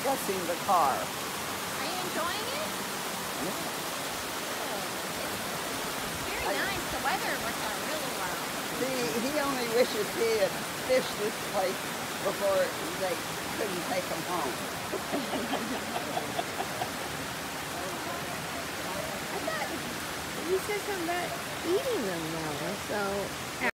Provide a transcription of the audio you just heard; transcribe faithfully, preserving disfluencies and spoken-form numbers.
blessing the car. Are you enjoying it? Yeah. It's very nice. The weather worked out really well. He, he only wishes he had fished this place before they couldn't take him home. I thought you said something about eating them though, so